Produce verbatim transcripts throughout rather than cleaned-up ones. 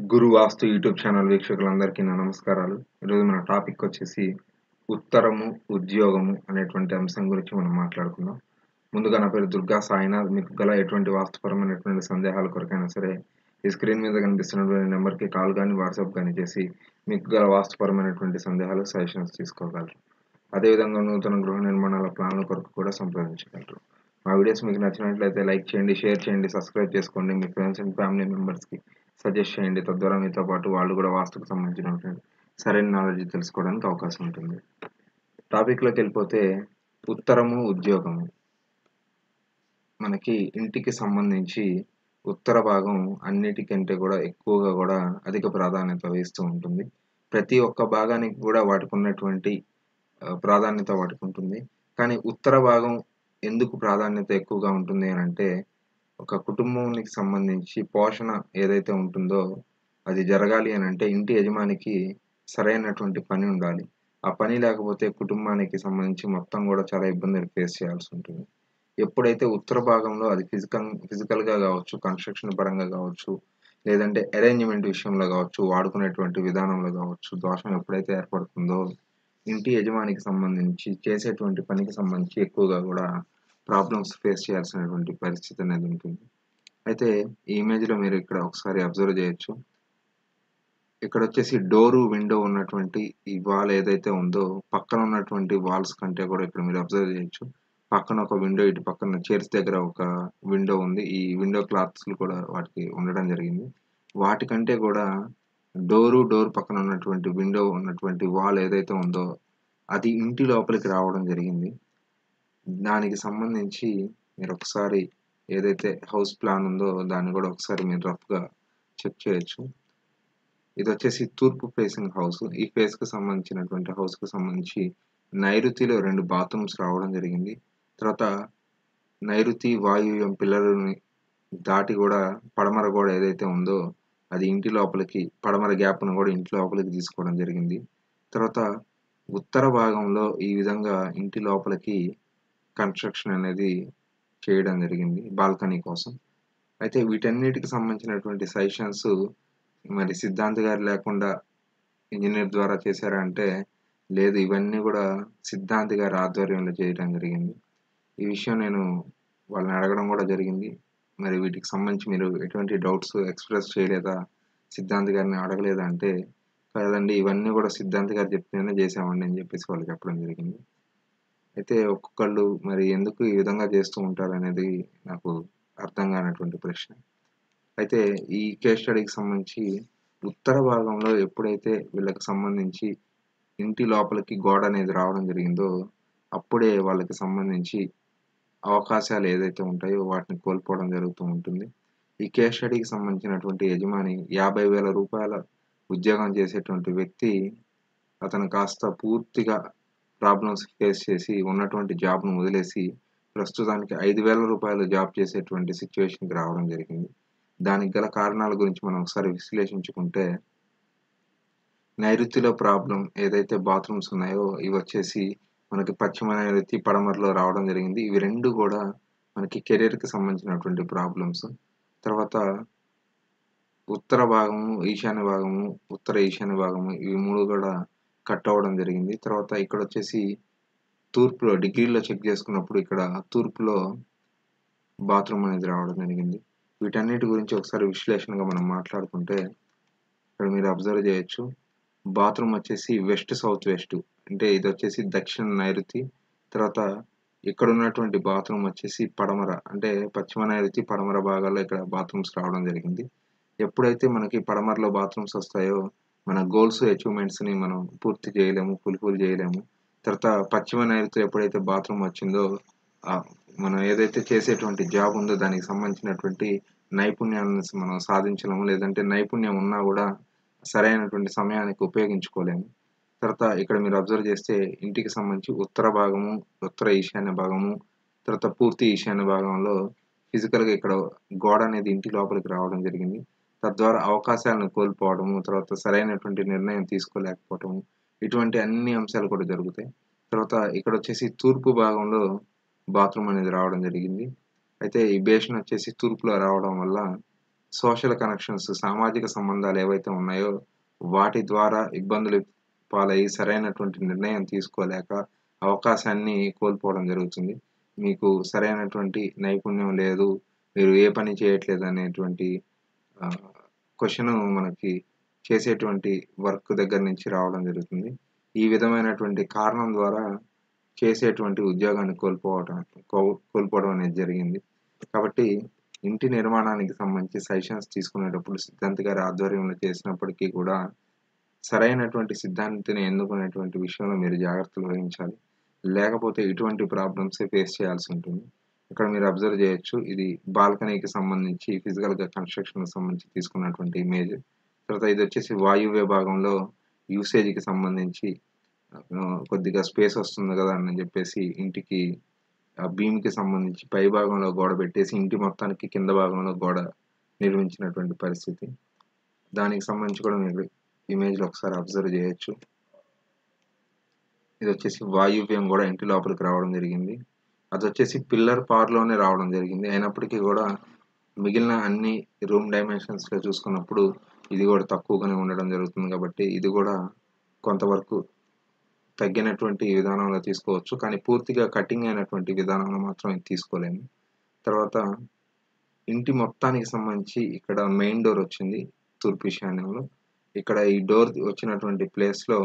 గురు వాస్తు YouTube channel వీక్షకులందరికీ నా నమస్కారాలు. ఈరోజు మన టాపిక్ వచ్చేసి ఉత్తరము, ఉద్యోగము అనేటువంటి అంశం గురించి మనం మాట్లాడుకుందాం. ముందుగా నా పేరు దుర్గా సాయినాథ్. మీకు గల ఎటువంటి వాస్తుపరమైనటువంటి సందేహాల కొరకైనా సరే ఈ స్క్రీన్ మీద కనిపిస్తున్నటువంటి నెంబర్‌కి కాల్ గానీ, వాట్సాప్ గానీ చేసి మీకు గల వాస్తుపరమైనటువంటి సందేహాలు, సజెషన్స్ తీసుకోగలరు. అదేవిధంగా నూతన గృహ నిర్మాణాల ప్లాన్ల కొరకు కూడా సంప్రదించగలరు. మా వీడియోస్ మీకు నచ్చినట్లయితే లైక్ చేయండి, షేర్ చేయండి, సబ్స్క్రైబ్ చేసుకోండి. మీ ఫ్రెండ్స్ అండ్ ఫ్యామిలీ మెంబర్స్‌కి సజెస్ట్ చేయండి. తద్వారా మీతో పాటు వాళ్ళు కూడా వాస్తుకు సంబంధించినటువంటి సరైన నాలెడ్జ్ తెలుసుకోవడానికి అవకాశం ఉంటుంది. టాపిక్‌లోకి వెళ్ళిపోతే ఉత్తరము, ఉద్యోగము. మనకి ఇంటికి సంబంధించి ఉత్తర భాగం అన్నిటికంటే కూడా ఎక్కువగా కూడా అధిక ప్రాధాన్యత వహిస్తూ ఉంటుంది. ప్రతి ఒక్క భాగానికి కూడా వాటికున్నటువంటి ఆహ్, ప్రాధాన్యత వాటికుంటుంది. కానీ ఉత్తర భాగం ఎందుకు ప్రాధాన్యత ఎక్కువగా ఉంటుంది అనంటే, ఒక కుటుంబానికి సంబంధించి పోషణ ఏదైతే ఉంటుందో అది జరగాలి అనంటే ఇంటి యజమానికి సరైనటువంటి పని ఉండాలి. ఆ పని లేకపోతే కుటుంబానికి సంబంధించి మొత్తం గూడా చాలా ఇబ్బందులు ఫేస్ చేయాల్సుంటుంది. ఎప్పుడైతే ఉత్తర భాగంలో అది ఫిజికల్ ఫిజికల్‌గా గావచ్చు, కన్‌స్ట్రక్షన్ పరంగా గావచ్చు, లేదంటే అరేంజ్‌మెంట్ విషయంలో గావచ్చు, వాడుకునేటువంటి విధానంలో గావచ్చు, దోషం ఎప్పుడైతే ఏర్పడుతుందో ఇంటి యజమానికి సంబంధించి చేసేటువంటి పనికి సంబంధించి ఎక్కువగా గూడా ప్రాబ్లమ్స్ ఫేస్ చేయాల్సినటువంటి పరిస్థితి అనేది ఉంటుంది. అయితే ఈ ఇమేజ్‌లో మీరు ఇక్కడ ఒకసారి అబ్జర్వ్ చేయొచ్చు. ఇక్కడొచ్చేసి డోరు, విండో ఉన్నటువంటి ఈ వాల్ ఏదైతే ఉందో పక్కన ఉన్నటువంటి వాల్స్ కంటే కూడా ఇక్కడ మీరు అబ్జర్వ్ చేయొచ్చు. పక్కన ఒక విండో, ఇటు పక్కన చైర్స్ దగ్గర ఒక విండో ఉంది. ఈ విండో క్లాత్స్‌లు కూడా వాటికి ఉండడం జరిగింది. వాటికంటే కూడా డోరు, డోర్ పక్కన ఉన్నటువంటి విండో ఉన్నటువంటి వాల్ ఏదైతే ఉందో అది ఇంటి లోపలికి రావడం జరిగింది. దానికి సంబంధించి మీరొకసారి ఏదైతే హౌస్ ప్లాన్ ఉందో దాన్ని గూడా ఒకసారి మీరు రఫ్‌గా చెక్ చేయొచ్చు. ఇదొచ్చేసి తూర్పు ఫేసింగ్ హౌస్. ఈ ఫేస్‌కి సంబంధించినటువంటి హౌస్‌కి సంబంధించి నైరుతిలో రెండు బాత్రూమ్స్ రావడం జరిగింది. తర్వాత నైరుతి, వాయువ్యం పిల్లర్‌లని దాటి గూడా పడమర గోడ ఏదైతే ఉందో అది ఇంటి లోపలికి పడమర గ్యాప్‌ను గూడా ఇంటి లోపలికి తీసుకోవడం జరిగింది. తర్వాత ఉత్తర భాగంలో ఈ విధంగా ఇంటి లోపలికి కన్‌స్ట్రక్షన్ అనేది చేయడం జరిగింది బాల్కనీ కోసం. అయితే వీటన్నిటికి సంబంధించినటువంటి సజెషన్స్ మరి సిద్ధాంత్ గారు లేకుండా ఇంజినీర్ ద్వారా చేశారా అంటే, లేదు, ఇవన్నీ గూడా సిద్ధాంత్ గారి ఆధ్వర్యంలో చేయడం జరిగింది. ఈ విషయం నేను వాళ్ళని అడగడం గూడా జరిగింది. మరి వీటికి సంబంధించి మీరు ఎటువంటి డౌట్స్ ఎక్స్‌ప్రెస్ చేయలేదా? సిద్ధాంత్ గారిని అడగలేదా అంటే, కాదండి, ఇవన్నీ గూడా సిద్ధాంత్ గారు చెప్తేనే చేశామండి అని జెప్పేసి వాళ్ళు చెప్పడం జరిగింది. అయితే ఒక్కొక్కళ్ళు మరి ఎందుకు ఈ విధంగా చేస్తూ ఉంటారనేది నాకు అర్థం కానటువంటి ప్రశ్న. అయితే ఈ కేస్ స్టడీకి సంబంధించి ఉత్తర భాగంలో ఎప్పుడైతే వీళ్ళకి సంబంధించి ఇంటి లోపలికి గోడ అనేది రావడం జరిగిందో, అప్పుడే వాళ్ళకి సంబంధించి అవకాశాలు ఏదైతే ఉంటాయో వాటిని కోల్పోవడం జరుగుతూ ఉంటుంది. ఈ కేస్ స్టడీకి సంబంధించినటువంటి యజమాని రూ. యాభై వేల ఉద్యోగం చేసేటువంటి వ్యక్తి అతను కాస్త పూర్తిగా ప్రాబ్లమ్స్ ఫేస్ చేసి ఉన్నటువంటి జాబ్‌ను వదిలేసి ప్రస్తుతానికి రూ. ఐదు వేల జాబ్ చేసేటువంటి సిట్యుయేషన్‌కి రావడం జరిగింది. దానికి గల కారణాల గురించి మనం ఒకసారి విశ్లేషించుకుంటే, నైరుతిలో ప్రాబ్లమ్ ఏదైతే బాత్రూమ్స్ ఉన్నాయో ఇవొచ్చేసి మనకి పశ్చిమ నైరుతి, పడమరలో రావడం జరిగింది. ఇవి రెండు గూడా మనకి కెరియర్‌కి సంబంధించినటువంటి ప్రాబ్లమ్స్. తర్వాత ఉత్తర భాగము, ఈశాన్య భాగము, ఉత్తర ఈశాన్య భాగము ఇవి మూడు గూడా కట్ అవ్వడం జరిగింది. తర్వాత ఇక్కడొచ్చేసి తూర్పులో డిగ్రీలో చెక్ చేసుకున్నప్పుడు ఇక్కడ తూర్పులో బాత్రూమ్ అనేది రావడం జరిగింది. వీటన్నిటి గురించి ఒకసారి విశ్లేషణగా మనం మాట్లాడుకుంటే, ఇక్కడ మీరు అబ్జర్వ్ చేయొచ్చు. బాత్రూమ్ వచ్చేసి వెస్ట్, సౌత్ వెస్ట్. అంటే ఇదొచ్చేసి దక్షిణ నైరుతి. తర్వాత ఇక్కడున్నటువంటి బాత్రూమ్ వచ్చేసి పడమర. అంటే పశ్చిమ నైరుతి, పడమర భాగాల్లో ఇక్కడ బాత్రూమ్స్ రావడం జరిగింది. ఎప్పుడైతే మనకి పడమరలో బాత్రూమ్స్ వస్తాయో, మన గోల్స్, అచీవ్‌మెంట్స్‌ని మనం పూర్తి చేయలేము, ఫుల్‌ఫిల్ చేయలేము. తర్వాత పశ్చిమ నైరుతిలో ఎప్పుడైతే బాత్రూమ్ వచ్చిందో, ఆహ్, మనం ఏదైతే చేసేటువంటి జాబ్ ఉందో దానికి సంబంధించినటువంటి నైపుణ్యాలను స్ మనం సాధించలేము. లేదంటే నైపుణ్యం ఉన్నా గూడా సరైనటువంటి సమయానికి ఉపయోగించుకోలేము. తర్వాత ఇక్కడ మీరు అబ్జర్వ్ చేస్తే ఇంటికి సంబంధించి ఉత్తర భాగము, ఉత్తర ఈశాన్య భాగము, తర్వాత పూర్తి ఈశాన్య భాగంలో ఫిజికల్‌గా ఇక్కడ గోడ అనేది ఇంటి లోపలికి రావడం జరిగింది. తద్వారా అవకాశాలను కోల్పోవడము, తర్వాత సరైనటువంటి నిర్ణయం తీసుకోలేకపోవటము, ఇటువంటి అన్ని అంశాలు కూడా జరుగుతాయి. తర్వాత ఇక్కడొచ్చేసి తూర్పు భాగంలో బాత్రూమ్ అనేది రావడం జరిగింది. అయితే ఈ బేషన్ వచ్చేసి తూర్పులో రావడం వల్ల సోషల్ కనెక్షన్స్ సామాజిక సంబంధాలు ఏవైతే ఉన్నాయో వాటి ద్వారా ఇబ్బందులు పాలయ్యి సరైనటువంటి నిర్ణయం తీసుకోలేక అవకాశాన్ని కోల్పోవడం జరుగుతుంది. మీకు సరైనటువంటి నైపుణ్యం లేదు, మీరు ఏ పని చేయట్లేదు అనేటువంటి ఆహ్, క్వెషన్ మనకి చేసేటువంటి వర్క్ దగ్గర నుంచి రావడం జరుగుతుంది. ఈ విధమైనటువంటి కారణం ద్వారా చేసేటువంటి ఉద్యోగాన్ని కోల్పోవటం కో కోల్పోవడం అనేది జరిగింది. కాబట్టి ఇంటి నిర్మాణానికి సంబంధించి సజెషన్స్ తీసుకునేటప్పుడు సిద్ధాంత్ గారి ఆధ్వర్యంలో చేసినప్పటికీ కూడా సరైనటువంటి సిద్ధాంతిని ఎన్నుకునేటువంటి విషయంలో మీరు జాగ్రత్తలు వహించాలి. లేకపోతే ఇటువంటి ప్రాబ్లమ్సే ఫేస్ చేయాల్సి ఉంటుంది. ఇక్కడ మీరు అబ్జర్వ్ చేయొచ్చు. ఇది బాల్కనీకి సంబంధించి ఫిజికల్‌గా కన్‌స్ట్రక్షన్‌కి సంబంధించి తీసుకున్నటువంటి ఇమేజ్. తర్వాత ఇదొచ్చేసి వాయువ్య భాగంలో యూసేజ్‌కి సంబంధించి ఆహ్, కొద్దిగా స్పేస్ వస్తుంది గదా అని చెప్పేసి ఇంటికి ఆ బీమ్‌కి సంబంధించి పై భాగంలో గోడ పెట్టేసి ఇంటి మొత్తానికి కింద భాగంలో గోడ నిర్మించినటువంటి పరిస్థితి. దానికి సంబంధించి కూడా మీరు ఇమేజ్‌లో ఒకసారి అబ్జర్వ్ చేయొచ్చు. ఇదొచ్చేసి వాయువ్యం గూడా ఇంటి లోపలికి రావడం జరిగింది. అదొచ్చేసి పిల్లర్ పార్‌లోనే రావడం జరిగింది. అయినప్పటికీ గూడా మిగిలిన అన్ని రూమ్ డైమెన్షన్స్‌లో చూసుకున్నప్పుడు ఇది గూడా తక్కువగానే ఉండడం జరుగుతుంది గాబట్టి ఇది గూడా కొంతవరకు తగ్గినటువంటి విధానంలో తీసుకోవచ్చు. కానీ పూర్తిగా కటింగ్ అయినటువంటి విధానంలో మాత్రం ఇది తీసుకోలేము. తర్వాత ఇంటి మొత్తానికి సంబంధించి ఇక్కడ మెయిన్ డోర్ వచ్చింది తూర్పు ఈశాన్యంలో. ఇక్కడ ఈ డోర్ వచ్చినటువంటి ప్లేస్‌లో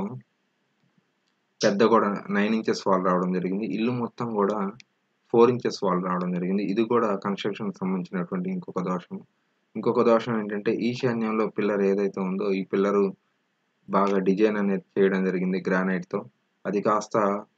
పెద్ద గోడ తొమ్మిది ఇంచెస్ వాల్ రావడం జరిగింది. ఇల్లు మొత్తం గూడా నాలుగు ఇంచెస్ వాల్ రావడం జరిగింది. ఇది కూడా కన్‌స్ట్రక్షన్‌కి సంబంధించినటువంటి ఇంకొక దోషం. ఇంకొక దోషం ఏంటంటే ఈశాన్యంలో పిల్లర్ ఏదైతే ఉందో ఈ పిల్లరు బాగా డిజైన్ అనేది చేయడం జరిగింది గ్రానైట్‌తో. అది కాస్త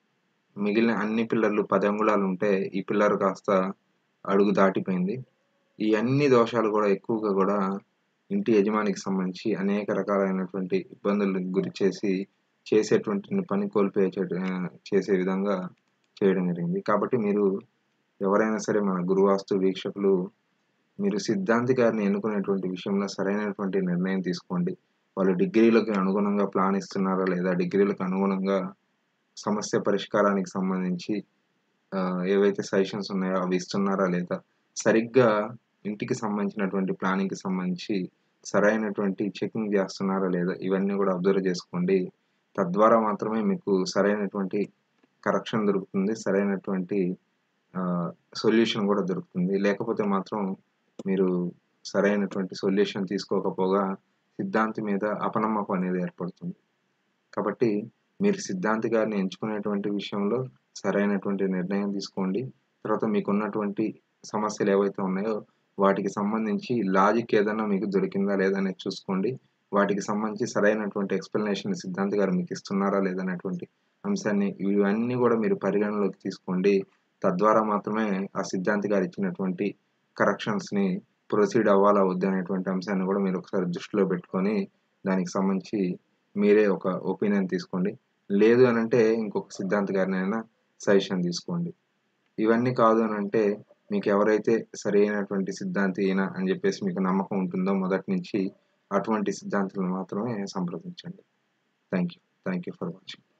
మిగిలిన అన్ని పిల్లర్లు పది అంగుళాలు ఉంటే ఈ పిల్లర్ కాస్త అడుగు దాటిపోయింది. ఈ అన్ని దోషాలు గూడా ఎక్కువగా గూడా ఇంటి యజమానికి సంబంధించి అనేక రకాలైనటువంటి ఇబ్బందులకు గురి చేసి చేసేటువంటి పని కోల్పోయేచేటు ఆహ్, చేసే విధంగా చేయడం జరిగింది. కాబట్టి మీరు ఎవరైనా సరే మన గురువాస్తు వీక్షకులు మీరు సిద్ధాంతి గారిని ఎన్నుకునేటువంటి విషయంలో సరైనటువంటి నిర్ణయం తీసుకోండి. వాళ్ళు డిగ్రీలకు అనుగుణంగా ప్లాన్ ఇస్తున్నారా లేదా? డిగ్రీలకు అనుగుణంగా సమస్య పరిష్కారానికి సంబంధించి ఆహ్, ఏవైతే సజెషన్స్ ఉన్నాయో అవి ఇస్తున్నారా లేదా? సరిగ్గా ఇంటికి సంబంధించినటువంటి ప్లానింగ్‌కి సంబంధించి సరైనటువంటి చెకింగ్ చేస్తున్నారా లేదా? ఇవన్నీ గూడా అబ్జర్వ్ చేసుకోండి. తద్వారా మాత్రమే మీకు సరైనటువంటి కరెక్షన్ దొరుకుతుంది. సరైనటువంటి ఆహ్, సొల్యూషన్ గూడా దొరుకుతుంది. లేకపోతే మాత్రం మీరు సరైనటువంటి సొల్యూషన్ తీసుకోకపోగా సిద్ధాంతి మీద అపనమ్మకం అనేది ఏర్పడుతుంది. కాబట్టి మీరు సిద్ధాంతి గారిని ఎంచుకునేటువంటి విషయంలో సరైనటువంటి నిర్ణయం తీసుకోండి. తర్వాత మీకున్నటువంటి సమస్యలు ఏవైతే ఉన్నాయో వాటికి సంబంధించి లాజిక్ ఏదన్నా మీకు దొరికిందా లేదా అనేది చూసుకోండి. వాటికి సంబంధించి సరైనటువంటి ఎక్స్‌ప్లనేషన్ సిద్ధాంతి గారు మీకు ఇస్తున్నారా లేదా అనేటువంటి అంశాన్ని ఇవన్నీ గూడా మీరు పరిగణనలోకి తీసుకోండి. తద్వారా మాత్రమే ఆ సిద్ధాంతి గారు ఇచ్చినటువంటి కరెక్షన్స్‌ని ప్రొసీడ్ అవ్వాలా వద్దా అనేటువంటి అంశాన్ని గూడా మీరు ఒకసారి దృష్టిలో పెట్టుకొని దానికి సంబంధించి మీరే ఒక ఒపీనియన్ తీసుకోండి. లేదు అనంటే ఇంకొక సిద్ధాంతి గారినైనా సజెషన్ తీసుకోండి. ఇవన్నీ కాదు అనంటే మీకు ఎవరైతే సరైనటువంటి సిద్ధాంతి ఈయన అని జెప్పేసి మీకు నమ్మకం ఉంటుందో మొదటి నుంచి అటువంటి సిద్ధాంతులను మాత్రమే సంప్రదించండి. Thank you. Thank you for watching.